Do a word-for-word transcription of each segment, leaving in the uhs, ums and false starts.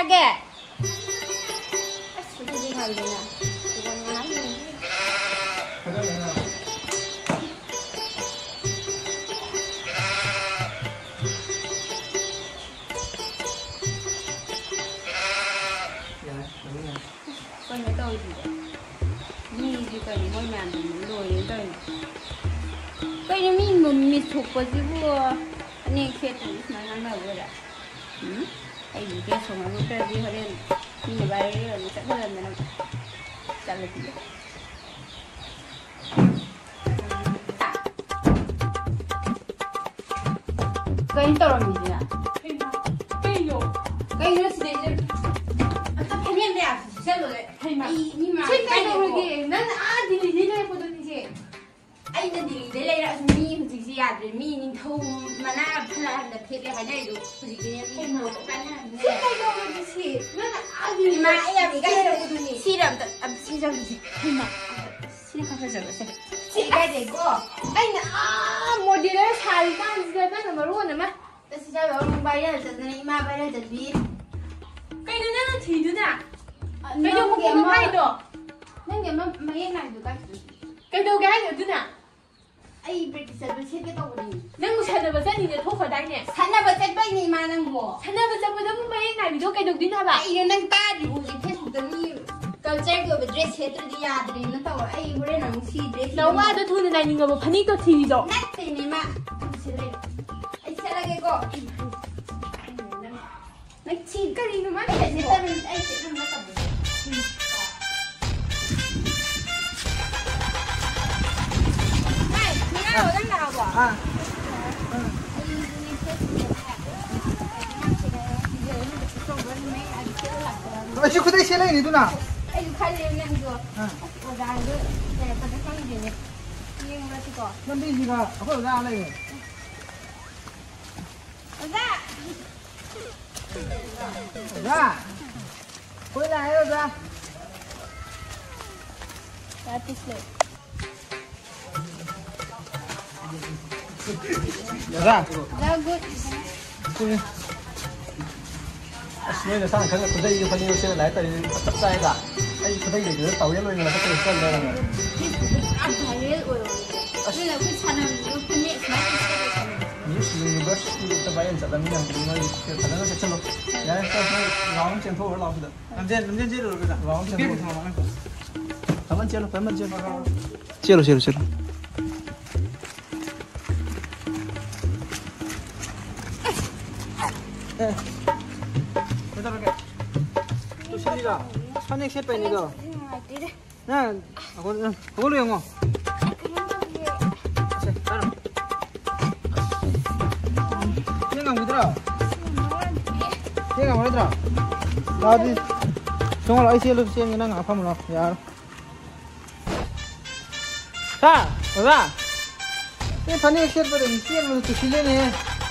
ꯆꯥꯒꯦ ꯑꯁ ꯑꯗꯨꯗꯤ ꯈꯪꯗꯦꯅ 그냥 떨어지죠. 미지 그냥 뭐 만드는 노예 떨어. 그냥 미 몸이 좁아지고 아니 걔도 만난 거 보라. 응? 아이 이게 정말 그래도 하는 이 말을 딱 하면 잘라지죠. 그냥 떨어지냐? 그냥 그냥 진짜 난 아, 딜리 딜리 보더니 아이는 딜리 딜리라 미 후지시 야들 미 닌토 마나 플라한다 페레 하나이도 후지기냐 미 뭐 똑같나 시카이도 후지시 난 아, 딜리 마 야, 미가 이러 보더니 시람다 아, 시장이지 마 시카 가져가세 시가 되고 아이는 아, 모델을 살 깐지가 난 말로는 마 시자 여러분 바이럴 졌더니 이마 바이럴 졌비 그냥 나는 뒤두나 그냥 뭐 뭐 하이도 nenge ma ma yana duka kai do ga yo duna ai break set ba set ke to ni nang sana ba sani ne thofa dai ne sana ba set bai ni ma nang bo sana ba set ba nang ba yana bi do kai do din ha ba ai nang ta di bu ji facebook da ni culture ko ba dress set di ya di na to ai bure nang si dress na wa da thu na ni nga ba phani to thi do nat ni ma sile ai sala ke ko nang chi ka ri no ma ke ni ta ni ai se na ta 아. 아, 씨, 그대 실례 니 누나. 아이, 칼리는 거. 아. 오다는 네, 근데 상이네. 이거 가지고. 근데 이가 아빠 오다 안 해. 오다. 오다. 거기 나요, 오다. 자, tisle. Dạ ra good. Asli là sang khăn cái đây phải nhiều xe lại tại tất sai cả. Ai cái đây để tàu lên rồi là cái cái chân đây là. Anh thấy rồi. Asli là cái chân này nó cái nhẹ mà. Nếu như bớt thì tao bay anh sẽ làm như nào thì nó khả năng nó sẽ chân luôn. Đấy, sao nó nóng trên thô nó làm được. Làm trên làm trên chết rồi bây giờ. Nóng trên thô nó. Cảm ơn chưa luôn, cảm ơn chưa. Chưa rồi, chưa rồi, chưa rồi. 네. 대답할게. 또 실리가 선액 셋 빼니 이거. 네. 그걸로 그걸로 영어. 따라. 생각 뭐더라? 생각 뭐더라? 나디 정말 아이씨엘로 생각 난 아파 몰라. 야. 자, 보자. 이 선액 셋 빼니 이씨엘로 또 실리네.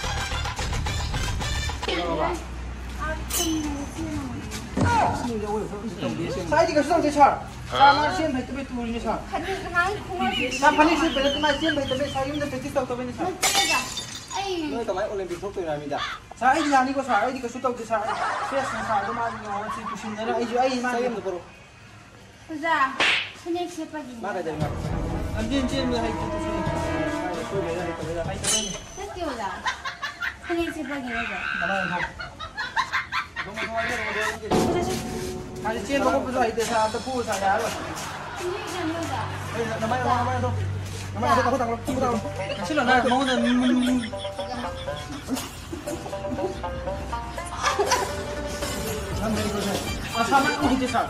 사이즈가 수정제 차. 사만 시엔 베트 베트 우리네 차. 사 파닉 시 베트 마 시엔 베트 베트 사이인데 베트 또 또베네 차. 너희 그만 올림픽 속도랍니다. 사 아이디 아니고 사 아이디가 수정제 차. 페스 사도 마지 영어치 부신내라. 아이디 아이 마 사이인데 보러. 보자. 선행 세파기. 말아 돼 말. 안진 진 하이 또 수행. 소리가 해 거야. 하이 또. 됐지오다. 선행 세파기 해자. 나만 더. 아니 찌는 거 보자 이때 사람들 보고 사냐 알아. 나만 나만 나만 더. 나만 더 더 더 더. 싫어 나 먹는. 아 사만 어디 사?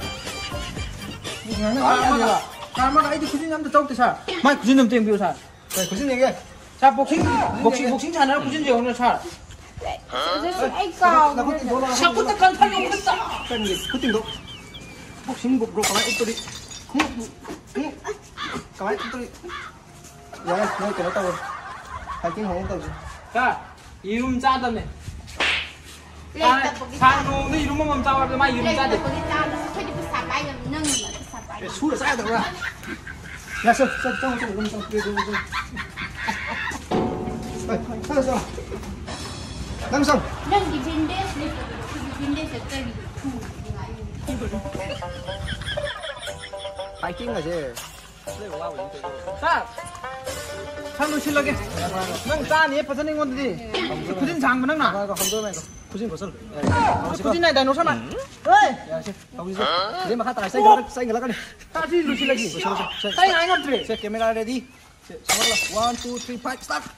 아 사만 아이디 구십 년도 적대 사. 마이 구십 년 땡비오 사. 구십 년게. 자 복싱 복싱 복싱 차나 구십 년 오늘 사. 자꾸 때까지 팔려고 했다. 그때 너 복싱 뭐 가만 있더니 가만 있더니 야, 너 그거 따고 파이팅 하는 거지. 자, 이름 짜다네. 자, 사노 너 이름만 멈 짜와 마 이름 짜대. 술을 싸야 되구나. 야, 서, 서, 좀, 좀, 좀, 좀, 좀, 좀. 서서. 남성. 난 디펜데스, 디펜데스 때리. 파이팅 가지. 자, 상도 실력에. 넌 짜니 퍼서는 건데. 부진 장부 능 나. 아, 이거 한도면 이거 부진 거슬. 부진 나이 다이노 사마. 에이. 야, 씨. 하고 있어. 이제 막 하다 사이가 사이가 나가니. 따지 루실력이. 자, 사이 아이 감트레. 자, 카메라 레디. 자, samara. one two three five start.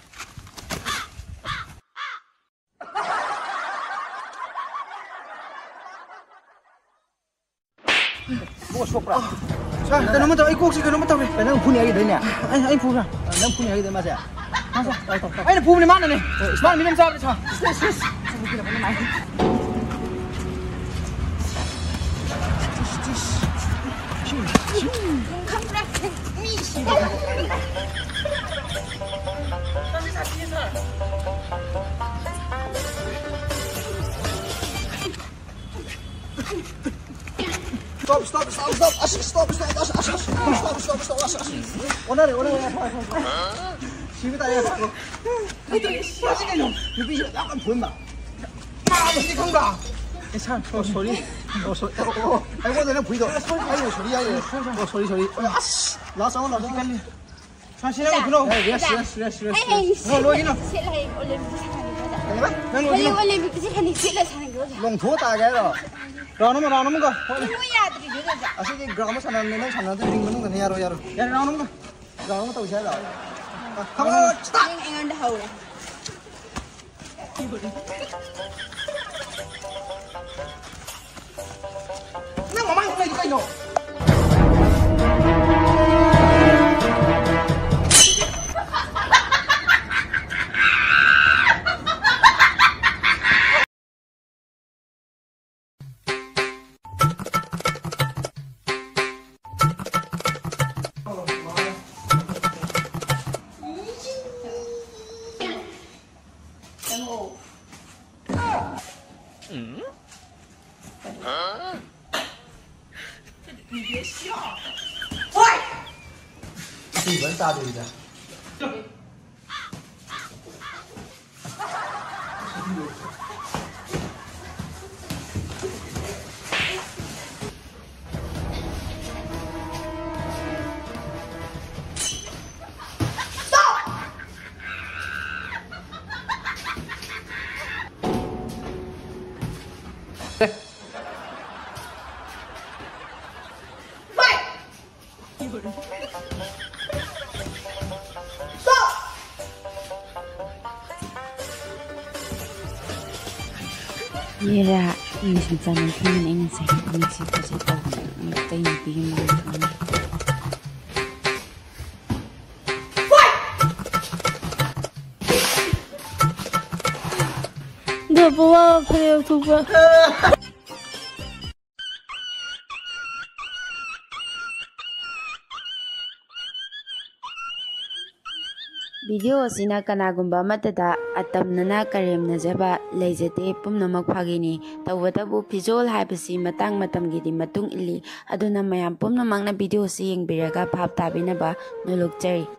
뭐가 쇼프라. 자, 나 너무 더 이거 혹시 그 너무 더 그래. 난 분이 하게 되냐? 아니, 아니 부자. 난 분이 하게 되 맞아. 맞아. 아니, 부분이 많네. 많이 믿음 잡으래 차. 스트레스. Stop, stop, stop, stop, ash, stop, stop, ash, ash, ash, stop, stop, stop, ash, ash. 오늘에 오늘에 집에다 해. 이게 시간이 유비 약간 보인다. 아, 무슨 건가? 괜찮아. 어 소리. 어 소리. 어. 아이고 내가 보이도. 아이고 소리 아이고. 어 소리 소리. 아씨. 나 싸워 나 빨리. 사실은 그럼. 예, 예스 예스 예스 예스. Hey, 어, 로이나. 실내 올림픽 사는 거다. 난 Hey, 어디 올림픽 실내 실내 사는 거다. 농토 따게로. 라노면 라노면 가. 뭐야, 들이 그러자. 아시기 그라마 사는데 난 사는데 링문은 그냥 야로 야로. 야, 라노면 가. 그라마 또 이제라. 가만 스탑. Anh anh ăn đầu. 내 mamá không này cái nhỏ. thì vẫn ta được rồi. Yera, ini sebenarnya mungkin ingin saya mengisi positif untuk yang bingung. Gak bawa kayak tuh. Video asina kanagumba matada atamnana karemnajaba leijate pumnamak phagini tawadabu phijol haibasi matang matamgidi matung ili aduna mayam pumnamakna video si yengbiraga phap tabinaba nulukjari.